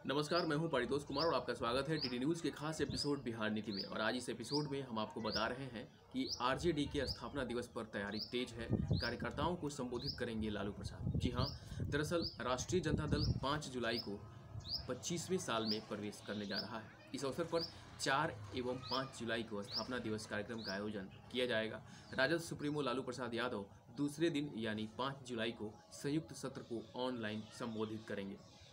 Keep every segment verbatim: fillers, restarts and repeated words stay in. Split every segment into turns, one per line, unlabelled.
नमस्कार, मैं हूं परितोष कुमार और आपका स्वागत है टीडी न्यूज़ के खास एपिसोड बिहार नीति में। और आज इस एपिसोड में हम आपको बता रहे हैं कि आरजेडी के स्थापना दिवस पर तैयारी तेज है। कार्यकर्ताओं को संबोधित करेंगे लालू प्रसाद। जी हां, दरअसल राष्ट्रीय जनता दल पाँच जुलाई को पच्चीसवें साल में प्रवेश करने जा रहा है। इस अवसर पर चार एवं पाँच जुलाई को स्थापना दिवस कार्यक्रम का आयोजन किया जाएगा। राजद सुप्रीमो लालू प्रसाद यादव दूसरे दिन यानी पाँच जुलाई को संयुक्त सत्र को ऑनलाइन संबोधित करेंगे।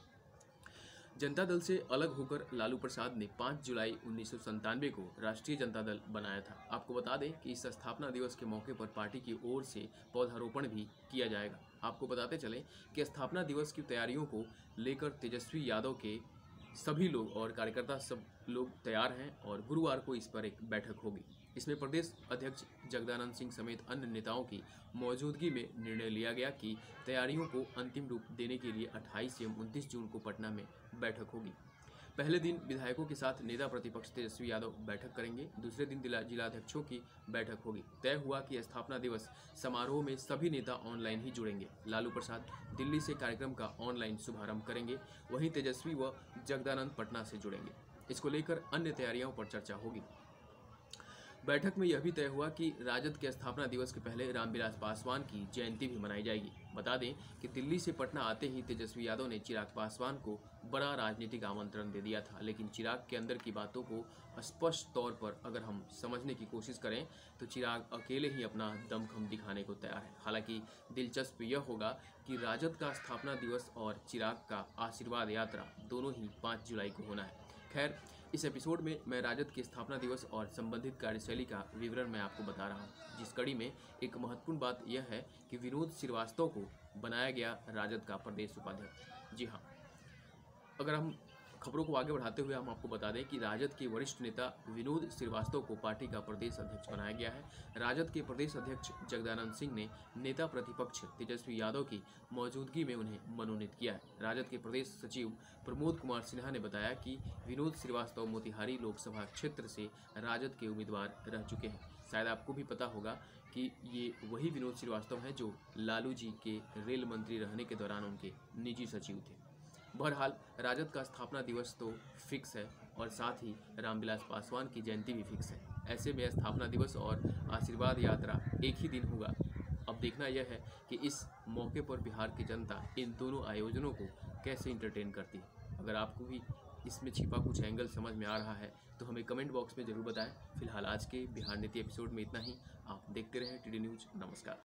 जनता दल से अलग होकर लालू प्रसाद ने पाँच जुलाई उन्नीस सौ संतानवे को राष्ट्रीय जनता दल बनाया था। आपको बता दें कि इस स्थापना दिवस के मौके पर पार्टी की ओर से पौधारोपण भी किया जाएगा। आपको बताते चलें कि स्थापना दिवस की तैयारियों को लेकर तेजस्वी यादव के सभी लोग और कार्यकर्ता सब लोग तैयार हैं और गुरुवार को इस पर एक बैठक होगी। इसमें प्रदेश अध्यक्ष जगदानंद सिंह समेत अन्य नेताओं की मौजूदगी में निर्णय लिया गया कि तैयारियों को अंतिम रूप देने के लिए अट्ठाईस एवं उनतीस जून को पटना में बैठक होगी। पहले दिन विधायकों के साथ नेता प्रतिपक्ष तेजस्वी यादव बैठक करेंगे। दूसरे दिन जिलाध्यक्षों की बैठक होगी। तय हुआ कि स्थापना दिवस समारोह में सभी नेता ऑनलाइन ही जुड़ेंगे। लालू प्रसाद दिल्ली से कार्यक्रम का ऑनलाइन शुभारंभ करेंगे, वहीं तेजस्वी व जगदानंद पटना से जुड़ेंगे। इसको लेकर अन्य तैयारियों पर चर्चा होगी। बैठक में यह भी तय हुआ कि राजद के स्थापना दिवस के पहले रामविलास पासवान की जयंती भी मनाई जाएगी। बता दें कि दिल्ली से पटना आते ही तेजस्वी यादव ने चिराग पासवान को बड़ा राजनीतिक आमंत्रण दे दिया था, लेकिन चिराग के अंदर की बातों को स्पष्ट तौर पर अगर हम समझने की कोशिश करें तो चिराग अकेले ही अपना दमखम दिखाने को तैयार है। हालांकि दिलचस्प यह होगा कि राजद का स्थापना दिवस और चिराग का आशीर्वाद यात्रा दोनों ही पाँच जुलाई को होना है। खैर, इस एपिसोड में मैं राजद के स्थापना दिवस और संबंधित कार्यशैली का विवरण मैं आपको बता रहा हूं, जिस कड़ी में एक महत्वपूर्ण बात यह है कि विनोद श्रीवास्तव को बनाया गया राजद का प्रदेश उपाध्यक्ष। जी हां, अगर हम खबरों को आगे बढ़ाते हुए हम आपको बता दें कि राजद के वरिष्ठ नेता विनोद श्रीवास्तव को पार्टी का प्रदेश अध्यक्ष बनाया गया है। राजद के प्रदेश अध्यक्ष जगदानंद सिंह ने नेता प्रतिपक्ष तेजस्वी यादव की मौजूदगी में उन्हें मनोनीत किया है। राजद के प्रदेश सचिव प्रमोद कुमार सिन्हा ने बताया कि विनोद श्रीवास्तव मोतिहारी लोकसभा क्षेत्र से राजद के उम्मीदवार रह चुके हैं। शायद आपको भी पता होगा कि ये वही विनोद श्रीवास्तव हैं जो लालू जी के रेल मंत्री रहने के दौरान उनके निजी सचिव थे। बहरहाल राजद का स्थापना दिवस तो फिक्स है और साथ ही रामविलास पासवान की जयंती भी फिक्स है। ऐसे में स्थापना दिवस और आशीर्वाद यात्रा एक ही दिन होगा। अब देखना यह है कि इस मौके पर बिहार की जनता इन दोनों आयोजनों को कैसे इंटरटेन करती है। अगर आपको भी इसमें छिपा कुछ एंगल समझ में आ रहा है तो हमें कमेंट बॉक्स में ज़रूर बताएं। फिलहाल आज के बिहार नीति एपिसोड में इतना ही। आप देखते रहें टीडी न्यूज़। नमस्कार।